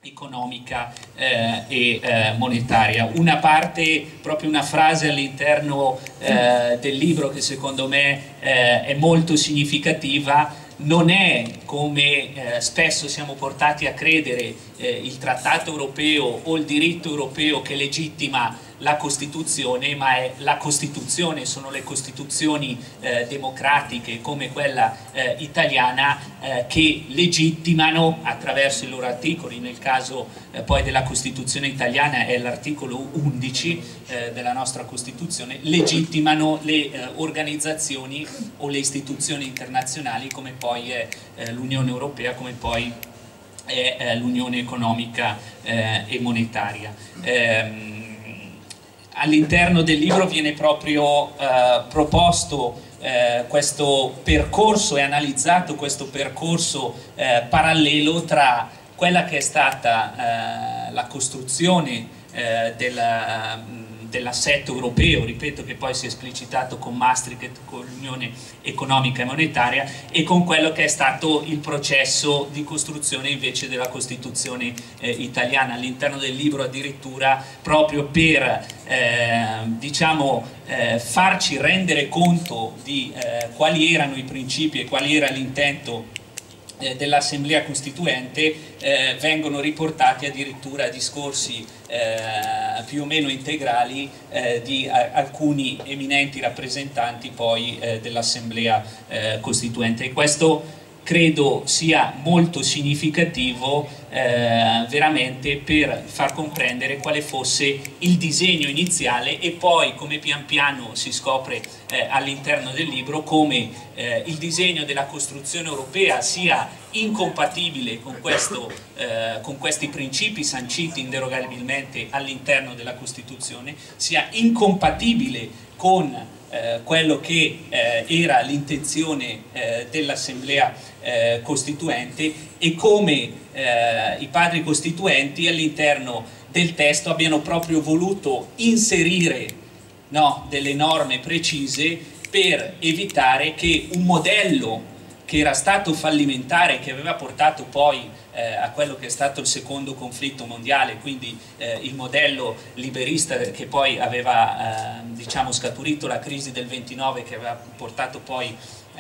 economica e monetaria. Una parte, proprio una frase all'interno del libro che secondo me è molto significativa: non è, come spesso siamo portati a credere, il trattato europeo o il diritto europeo che legittima la Costituzione, ma è la Costituzione, sono le Costituzioni democratiche come quella italiana che legittimano attraverso i loro articoli. Nel caso poi della Costituzione italiana è l'articolo 11 della nostra Costituzione, legittimano le organizzazioni o le istituzioni internazionali come poi è l'Unione Europea, come poi è l'Unione Economica e Monetaria. All'interno del libro viene proprio proposto questo percorso e analizzato questo percorso parallelo tra quella che è stata la costruzione dell'assetto europeo, ripeto, che poi si è esplicitato con Maastricht, con l'Unione Economica e Monetaria, e con quello che è stato il processo di costruzione invece della Costituzione italiana. All'interno del libro addirittura, proprio per farci rendere conto di quali erano i principi e quali era l'intento dell'Assemblea Costituente, vengono riportati addirittura discorsi più o meno integrali di alcuni eminenti rappresentanti poi dell'Assemblea Costituente, e questo credo sia molto significativo veramente per far comprendere quale fosse il disegno iniziale, e poi come pian piano si scopre all'interno del libro come il disegno della costruzione europea sia incompatibile con questi principi sanciti inderogabilmente all'interno della Costituzione, sia incompatibile con quello che era l'intenzione dell'Assemblea Costituente, e come i padri costituenti all'interno del testo abbiano proprio voluto inserire delle norme precise per evitare che un modello che era stato fallimentare, che aveva portato poi a quello che è stato il secondo conflitto mondiale, quindi il modello liberista che poi aveva scaturito la crisi del 29, che aveva portato poi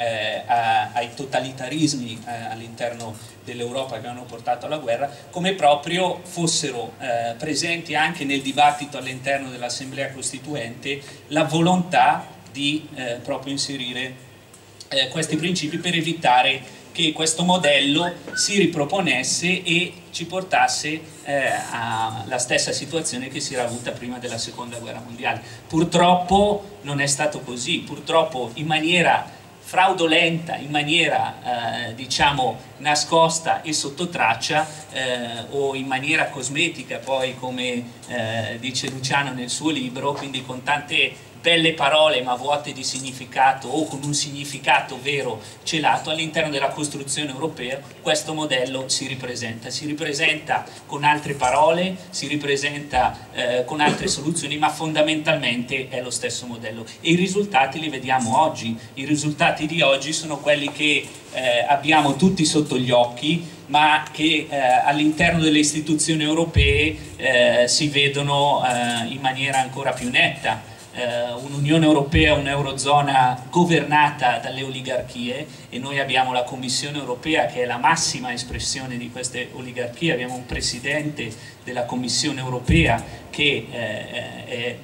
ai totalitarismi all'interno dell'Europa che hanno portato alla guerra, come proprio fossero presenti anche nel dibattito all'interno dell'Assemblea Costituente la volontà di proprio inserire questi principi per evitare che questo modello si riproponesse e ci portasse alla stessa situazione che si era avuta prima della Seconda Guerra Mondiale. Purtroppo non è stato così, purtroppo in maniera fraudolenta, in maniera nascosta e sotto traccia, o in maniera cosmetica poi, come dice Luciano nel suo libro, quindi con tante belle parole ma vuote di significato o con un significato vero celato, all'interno della costruzione europea questo modello si ripresenta con altre parole, si ripresenta con altre soluzioni, ma fondamentalmente è lo stesso modello, e i risultati li vediamo oggi. I risultati di oggi sono quelli che abbiamo tutti sotto gli occhi, ma che all'interno delle istituzioni europee si vedono in maniera ancora più netta. Un'Unione Europea, un'Eurozona governata dalle oligarchie, e noi abbiamo la Commissione Europea che è la massima espressione di queste oligarchie. Abbiamo un Presidente della Commissione Europea che è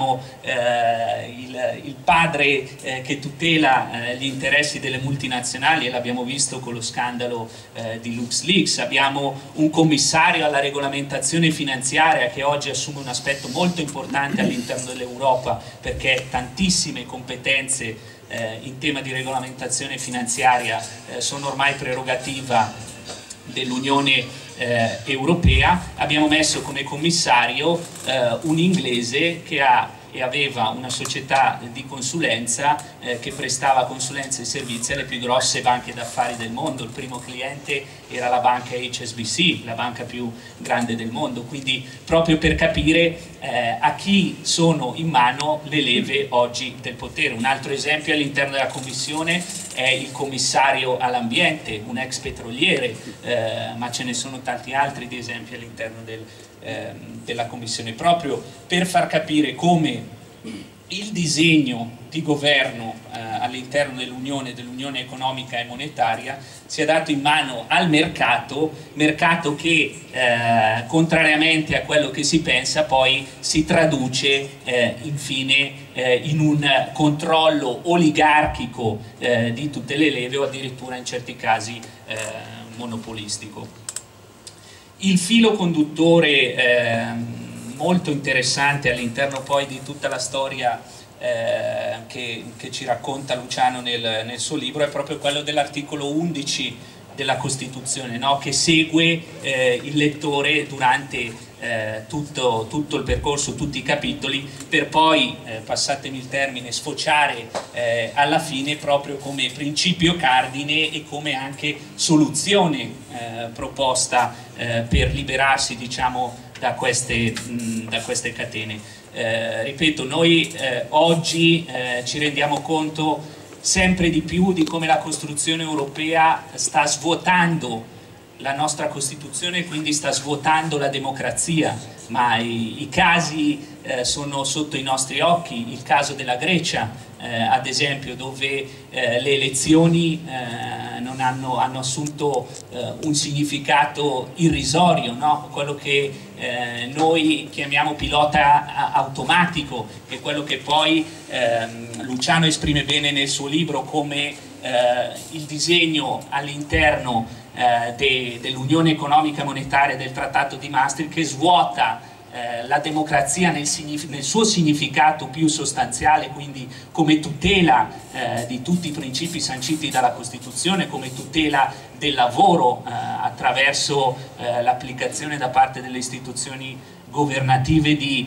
il padre che tutela gli interessi delle multinazionali, e l'abbiamo visto con lo scandalo di LuxLeaks. Abbiamo un commissario alla regolamentazione finanziaria che oggi assume un aspetto molto importante all'interno dell'Europa, perché tantissime competenze in tema di regolamentazione finanziaria sono ormai prerogativa dell'Unione Europea. Abbiamo messo come commissario un inglese che aveva una società di consulenza che prestava consulenza e servizi alle più grosse banche d'affari del mondo. Il primo cliente era la banca HSBC, la banca più grande del mondo, quindi proprio per capire a chi sono in mano le leve oggi del potere. Un altro esempio all'interno della Commissione è il commissario all'ambiente, un ex petroliere, ma ce ne sono tanti altri di esempi all'interno della Commissione, proprio per far capire come il disegno di governo all'interno dell'Unione economica e monetaria sia dato in mano al mercato che contrariamente a quello che si pensa poi si traduce infine in un controllo oligarchico di tutte le leve o addirittura in certi monopolistico. Il filo conduttore molto interessante all'interno poi di tutta la storia che ci racconta Luciano nel suo libro è proprio quello dell'articolo 11 della Costituzione, no? Che segue il lettore durante tutto il percorso, tutti i capitoli, per poi, passatemi il termine, sfociare alla fine proprio come principio cardine e come anche soluzione proposta per liberarsi, diciamo, da queste catene. Ripeto, noi oggi ci rendiamo conto sempre di più di come la costruzione europea sta svuotando la nostra Costituzione e quindi sta svuotando la democrazia, ma i casi sono sotto i nostri occhi. Il caso della Grecia, ad esempio, dove le elezioni hanno assunto un significato irrisorio, no? Quello che noi chiamiamo pilota automatico, che è quello che poi Luciano esprime bene nel suo libro come il disegno all'interno dell'Unione economica e monetaria del Trattato di Maastricht, che svuota la democrazia nel suo significato più sostanziale, quindi come tutela di tutti i principi sanciti dalla Costituzione, come tutela del lavoro attraverso l'applicazione da parte delle istituzioni governative di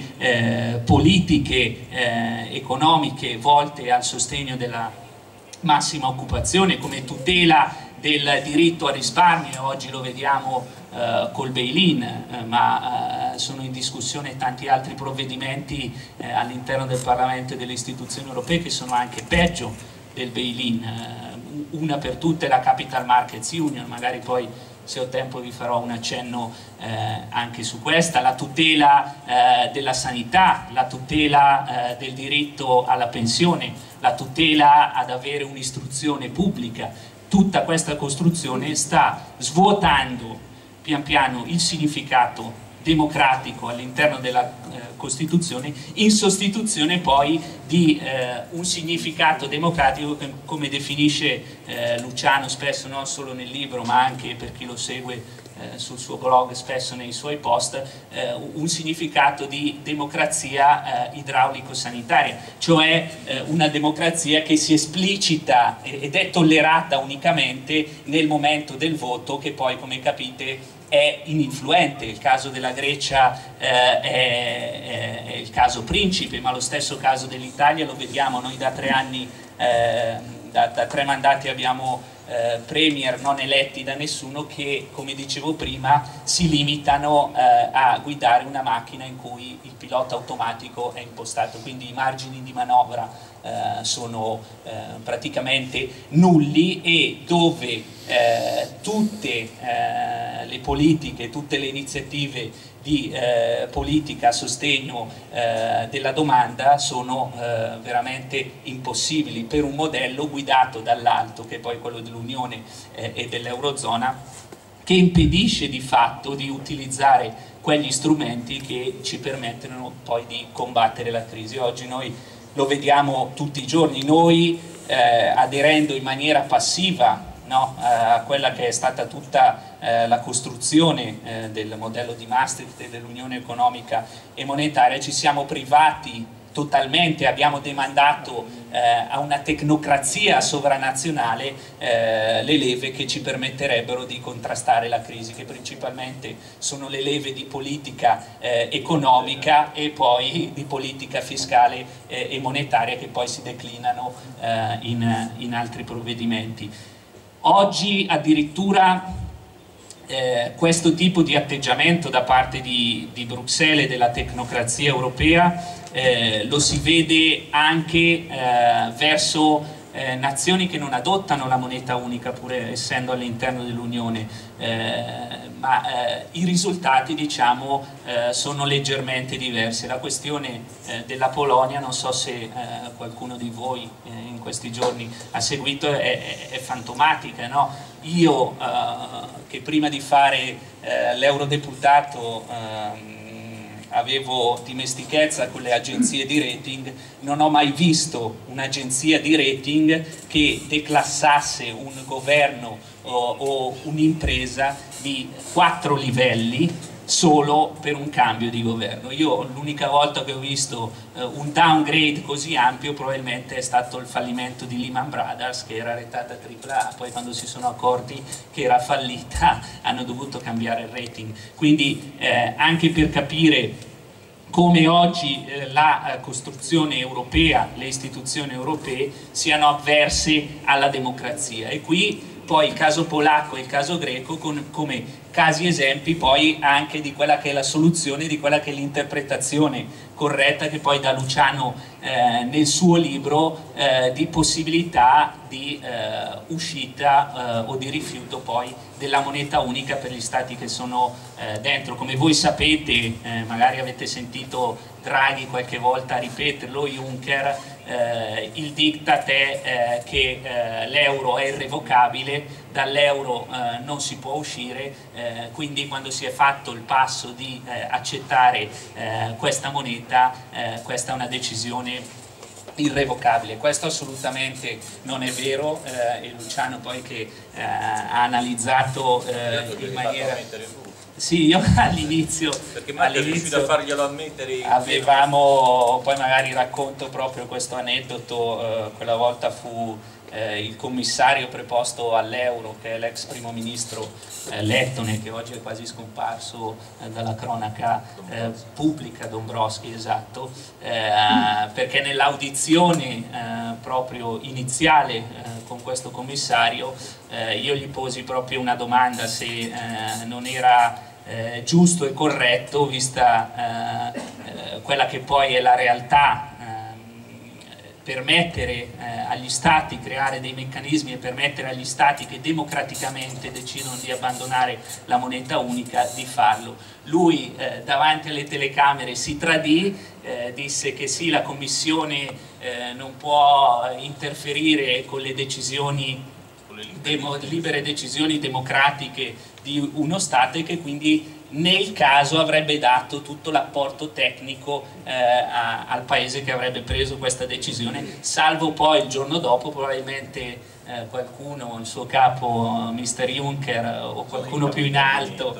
politiche economiche volte al sostegno della massima occupazione, come tutela del diritto al risparmio. Oggi lo vediamo col bail-in, ma sono in discussione tanti altri provvedimenti all'interno del Parlamento e delle istituzioni europee che sono anche peggio del bail-in. Una per tutte la Capital Markets Union, magari poi se ho tempo vi farò un accenno anche su questa, la tutela della sanità, la tutela del diritto alla pensione, la tutela ad avere un'istruzione pubblica. Tutta questa costruzione sta svuotando pian piano il significato democratico all'interno della Costituzione, in sostituzione poi di un significato democratico che, come definisce Luciano spesso, non solo nel libro ma anche per chi lo segue sul suo blog, spesso nei suoi post, un significato di democrazia idraulico-sanitaria, cioè una democrazia che si esplicita ed è tollerata unicamente nel momento del voto, che poi, come capite, è ininfluente. Il caso della Grecia è il caso principe, ma lo stesso caso dell'Italia lo vediamo. Noi da 3 anni, da 3 mandati abbiamo premier non eletti da nessuno che, come dicevo prima, si limitano a guidare una macchina in cui il pilota automatico è impostato, quindi i margini di manovra sono praticamente nulli, e dove tutte le politiche, tutte le iniziative di politica a sostegno della domanda sono veramente impossibili per un modello guidato dall'alto, che è poi quello dell'Unione e dell'Eurozona, che impedisce di fatto di utilizzare quegli strumenti che ci permettono poi di combattere la crisi. Oggi noi lo vediamo tutti i giorni, noi aderendo in maniera passiva, no, a quella che è stata tutta la costruzione del modello di Maastricht e dell'Unione economica e monetaria, ci siamo privati totalmente, abbiamo demandato a una tecnocrazia sovranazionale le leve che ci permetterebbero di contrastare la crisi, che principalmente sono le leve di politica economica e poi di politica fiscale e monetaria, che poi si declinano in altri provvedimenti. Oggi addirittura questo tipo di atteggiamento da parte di Bruxelles e della tecnocrazia europea lo si vede anche verso nazioni che non adottano la moneta unica pur essendo all'interno dell'Unione, ma i risultati, diciamo, sono leggermente diversi. La questione della Polonia, non so se qualcuno di voi in questi giorni ha seguito, è fantomatica, no? Io che prima di fare l'eurodeputato avevo dimestichezza con le agenzie di rating, non ho mai visto un'agenzia di rating che declassasse un governo o un'impresa di 4 livelli solo per un cambio di governo. Io l'unica volta che ho visto un downgrade così ampio probabilmente è stato il fallimento di Lehman Brothers, che era ratata AAA, poi quando si sono accorti che era fallita hanno dovuto cambiare il rating. Quindi anche per capire come oggi la costruzione europea, le istituzioni europee siano avverse alla democrazia, e qui poi il caso polacco e il caso greco come casi esempi poi anche di quella che è la soluzione, di quella che è l'interpretazione corretta che poi dà Luciano nel suo libro di possibilità di uscita o di rifiuto poi della moneta unica per gli stati che sono dentro. Come voi sapete, magari avete sentito Draghi qualche volta ripeterlo, Juncker, il diktat è che l'euro è irrevocabile, dall'euro non si può uscire, quindi quando si è fatto il passo di accettare questa moneta, questa è una decisione irrevocabile. Questo assolutamente non è vero, e Luciano poi che ha analizzato in maniera... Sì, io all'inizio perché Marco è riuscito a farglielo ammettere. Avevamo, poi magari racconto proprio questo aneddoto, quella volta fu il commissario preposto all'euro, che è l'ex primo ministro lettone, che oggi è quasi scomparso dalla cronaca pubblica, Dombrovskis, esatto, perché nell'audizione proprio iniziale con questo commissario io gli posi proprio una domanda se non era giusto e corretto, vista quella che poi è la realtà, permettere agli stati, creare dei meccanismi e permettere agli stati che democraticamente decidono di abbandonare la moneta unica di farlo. Lui davanti alle telecamere si tradì, disse che sì, la Commissione non può interferire con le decisioni, libere decisioni democratiche di uno Stato, e che quindi nel caso avrebbe dato tutto l'apporto tecnico al paese che avrebbe preso questa decisione, salvo poi il giorno dopo probabilmente qualcuno, il suo capo Mr. Juncker o qualcuno più in alto,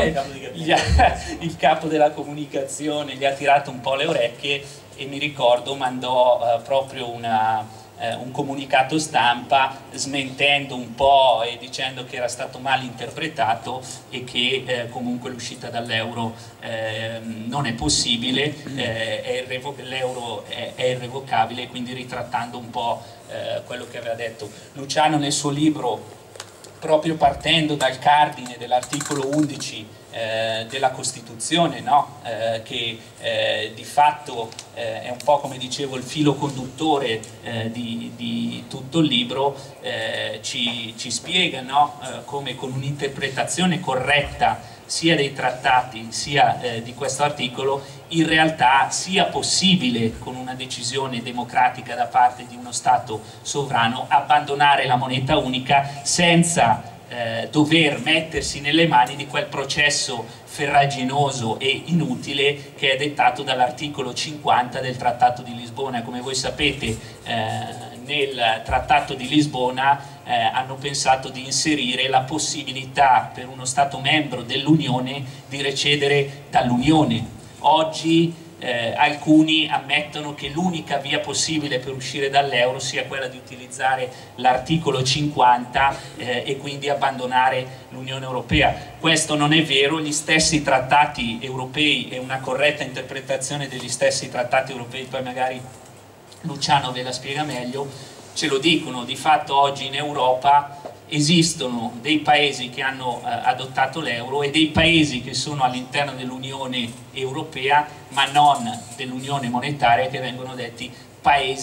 il capo della comunicazione, gli ha tirato un po' le orecchie e mi ricordo mandò proprio un comunicato stampa smentendo un po' e dicendo che era stato mal interpretato e che comunque l'uscita dall'euro non è possibile, l'euro è irrevocabile, quindi ritrattando un po' quello che aveva detto Luciano nel suo libro, proprio partendo dal cardine dell'articolo 11 della Costituzione, no? Che di fatto è un po', come dicevo, il filo conduttore di tutto il libro, ci spiega, no? Come con un'interpretazione corretta sia dei trattati sia di questo articolo in realtà sia possibile, con una decisione democratica da parte di uno Stato sovrano, abbandonare la moneta unica senza dover mettersi nelle mani di quel processo ferraginoso e inutile che è dettato dall'articolo 50 del Trattato di Lisbona. Come voi sapete, nel Trattato di Lisbona hanno pensato di inserire la possibilità per uno Stato membro dell'Unione di recedere dall'Unione. Oggi alcuni ammettono che l'unica via possibile per uscire dall'euro sia quella di utilizzare l'articolo 50 e quindi abbandonare l'Unione Europea. Questo non è vero, gli stessi trattati europei e una corretta interpretazione degli stessi trattati europei, poi magari Luciano ve la spiega meglio, ce lo dicono. Di fatto oggi in Europa esistono dei paesi che hanno adottato l'euro e dei paesi che sono all'interno dell'Unione Europea ma non dell'Unione Monetaria, che vengono detti paesi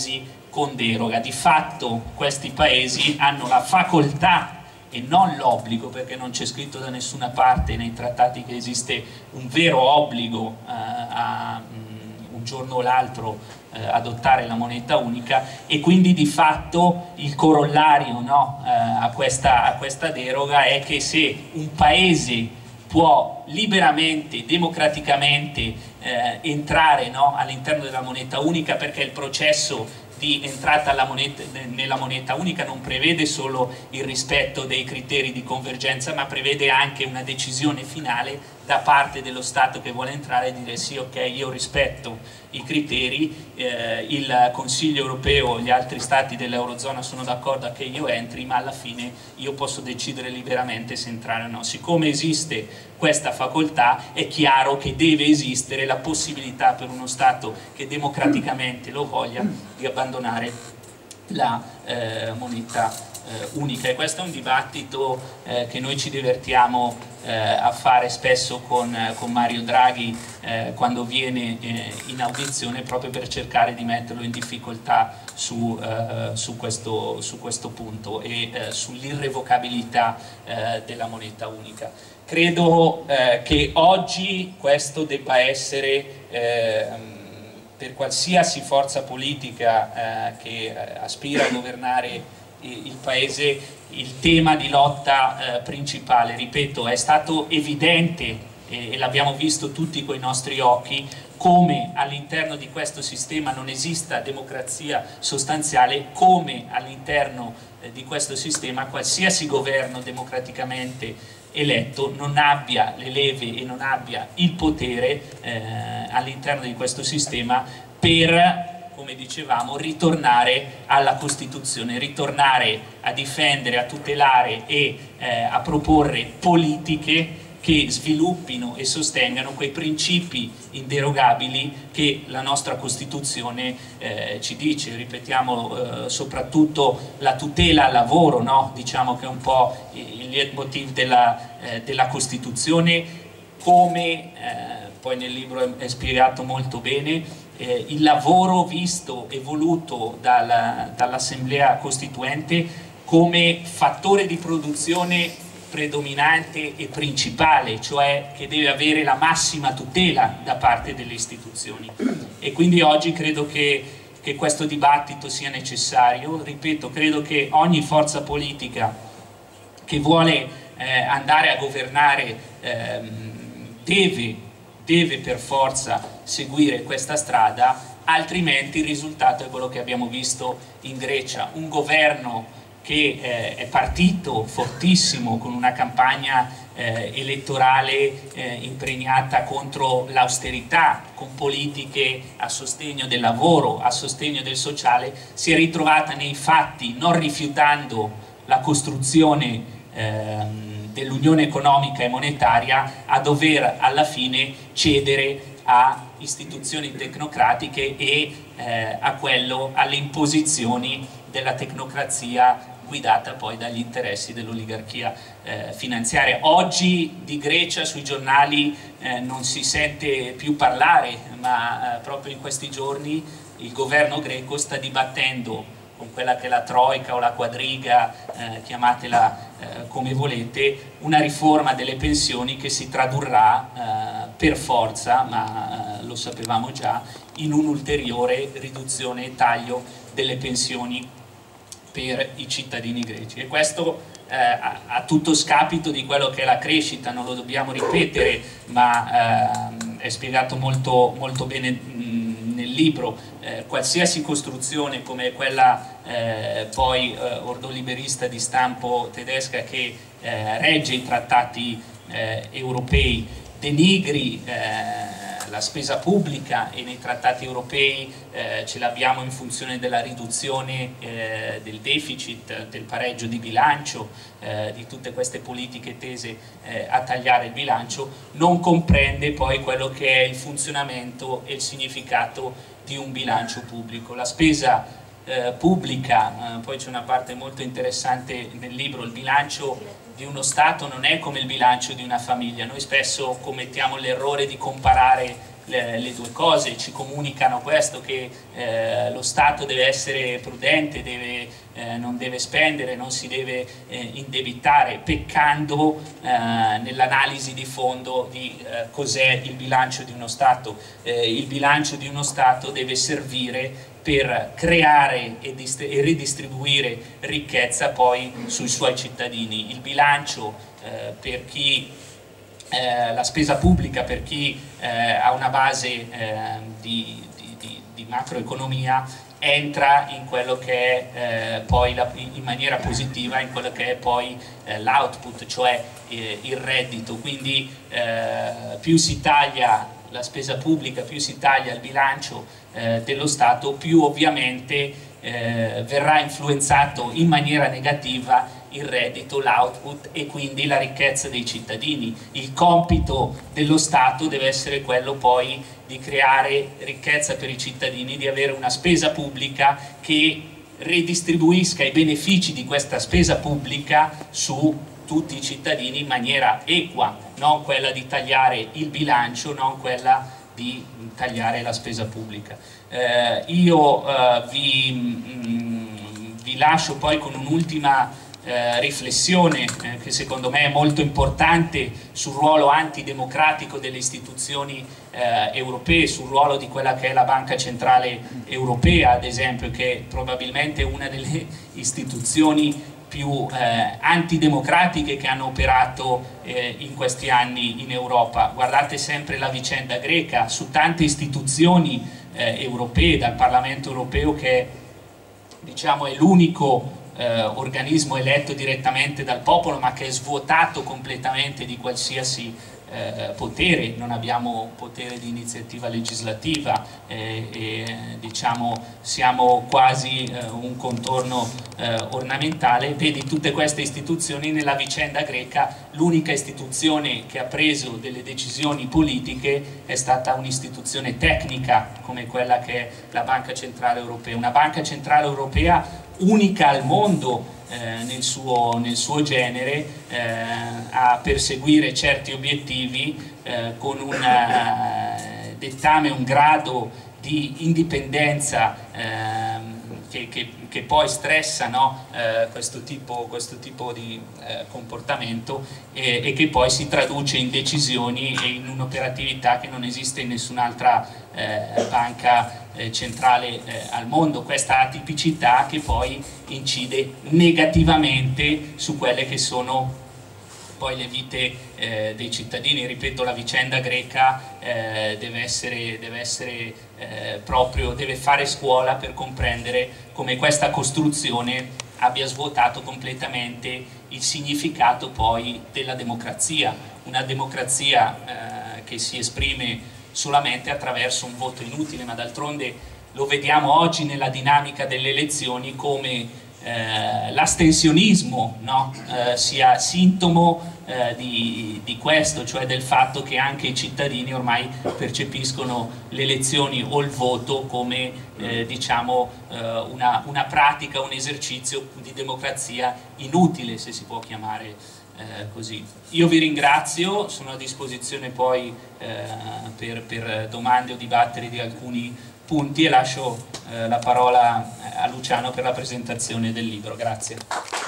con deroga. Di fatto questi paesi hanno la facoltà e non l'obbligo, perché non c'è scritto da nessuna parte nei trattati che esiste un vero obbligo a un giorno o l'altro adottare la moneta unica, e quindi di fatto il corollario, no, a questa deroga è che se un paese può liberamente, democraticamente entrare, no, all'interno della moneta unica, perché il processo di entrata nella moneta unica non prevede solo il rispetto dei criteri di convergenza, ma prevede anche una decisione finale da parte dello Stato che vuole entrare, dire sì, ok, io rispetto i criteri, il Consiglio europeo e gli altri stati dell'Eurozona sono d'accordo a che io entri, ma alla fine io posso decidere liberamente se entrare o no. Siccome esiste questa facoltà, è chiaro che deve esistere la possibilità per uno Stato che democraticamente lo voglia di abbandonare la moneta unica, e questo è un dibattito che noi ci divertiamo a fare spesso con Mario Draghi quando viene in audizione, proprio per cercare di metterlo in difficoltà su questo punto e sull'irrevocabilità della moneta unica. Credo che oggi questo debba essere per qualsiasi forza politica che aspira a governare il Paese il tema di lotta principale. Ripeto, è stato evidente e l'abbiamo visto tutti coi nostri occhi come all'interno di questo sistema non esista democrazia sostanziale, come all'interno di questo sistema qualsiasi governo democraticamente eletto non abbia le leve e non abbia il potere all'interno di questo sistema per, come dicevamo, ritornare alla Costituzione, ritornare a difendere, a tutelare e a proporre politiche che sviluppino e sostengano quei principi inderogabili che la nostra Costituzione ci dice. Ripetiamo soprattutto la tutela al lavoro, no? Diciamo che è un po' il leitmotiv della Costituzione, come poi nel libro è spiegato molto bene. Il lavoro visto e voluto dall'Assemblea Costituente come fattore di produzione predominante e principale, cioè che deve avere la massima tutela da parte delle istituzioni, e quindi oggi credo che questo dibattito sia necessario. Ripeto, credo che ogni forza politica che vuole andare a governare deve per forza seguire questa strada, altrimenti il risultato è quello che abbiamo visto in Grecia, un governo che è partito fortissimo con una campagna elettorale impregnata contro l'austerità, con politiche a sostegno del lavoro, a sostegno del sociale, si è ritrovata nei fatti, non rifiutando la costruzione dell'unione economica e monetaria, a dover alla fine cedere a istituzioni tecnocratiche e alle imposizioni della tecnocrazia guidata poi dagli interessi dell'oligarchia finanziaria. Oggi di Grecia sui giornali non si sente più parlare, ma proprio in questi giorni il governo greco sta dibattendo con quella che è la troica o la quadriga, chiamatela come volete, una riforma delle pensioni che si tradurrà per forza, ma lo sapevamo già, in un'ulteriore riduzione e taglio delle pensioni per i cittadini greci, e questo a tutto scapito di quello che è la crescita. Non lo dobbiamo ripetere, ma è spiegato molto, molto bene nel libro. Qualsiasi costruzione come quella poi ordoliberista di stampo tedesca che regge i trattati europei denigri la spesa pubblica, e nei trattati europei ce l'abbiamo in funzione della riduzione del deficit, del pareggio di bilancio, di tutte queste politiche tese a tagliare il bilancio, non comprende poi quello che è il funzionamento e il significato di un bilancio pubblico. La spesa pubblica, poi c'è una parte molto interessante nel libro, il bilancio di uno Stato non è come il bilancio di una famiglia. Noi spesso commettiamo l'errore di comparare le due cose, ci comunicano questo, che lo Stato deve essere prudente, non deve spendere, non si deve indebitare, peccando nell'analisi di fondo di cos'è il bilancio di uno Stato. Il bilancio di uno Stato deve servire per creare e ridistribuire ricchezza poi sui suoi cittadini. Il bilancio per chi la spesa pubblica, per chi ha una base di macroeconomia, entra in quello che è poi in maniera positiva in quello che è poi l'output, cioè il reddito. Quindi più si taglia la spesa pubblica, più si taglia il bilancio dello Stato, più ovviamente verrà influenzato in maniera negativa il reddito, l'output e quindi la ricchezza dei cittadini. Il compito dello Stato deve essere quello poi di creare ricchezza per i cittadini, di avere una spesa pubblica che redistribuisca i benefici di questa spesa pubblica su tutti i cittadini in maniera equa, non quella di tagliare il bilancio, non quella di tagliare la spesa pubblica. Io vi lascio poi con un'ultima riflessione che secondo me è molto importante sul ruolo antidemocratico delle istituzioni europee, sul ruolo di quella che è la Banca Centrale Europea, ad esempio, che è probabilmente una delle istituzioni più antidemocratiche che hanno operato in questi anni in Europa. Guardate sempre la vicenda greca, su tante istituzioni europee, dal Parlamento europeo, che diciamo è l'unico organismo eletto direttamente dal popolo, ma che è svuotato completamente di qualsiasi potere. Non abbiamo potere di iniziativa legislativa diciamo siamo quasi un contorno ornamentale. Vedi tutte queste istituzioni. Nella vicenda greca l'unica istituzione che ha preso delle decisioni politiche è stata un'istituzione tecnica come quella che è la Banca Centrale Europea, una Banca Centrale Europea unica al mondo nel suo genere a perseguire certi obiettivi con un dettame, un grado di indipendenza che poi stressa, no? questo tipo di comportamento e che poi si traduce in decisioni e in un'operatività che non esiste in nessun'altra banca centrale al mondo. Questa atipicità che poi incide negativamente su quelle che sono poi le vite dei cittadini. Ripeto, la vicenda greca deve fare scuola per comprendere come questa costruzione abbia svuotato completamente il significato poi della democrazia, una democrazia che si esprime solamente attraverso un voto inutile, ma d'altronde lo vediamo oggi nella dinamica delle elezioni come l'astensionismo, no? Sia sintomo di questo, cioè del fatto che anche i cittadini ormai percepiscono le elezioni o il voto come diciamo una pratica, un esercizio di democrazia inutile, se si può chiamare così. Io vi ringrazio, sono a disposizione poi per domande o dibattere di alcuni punti e lascio la parola a Luciano per la presentazione del libro. Grazie.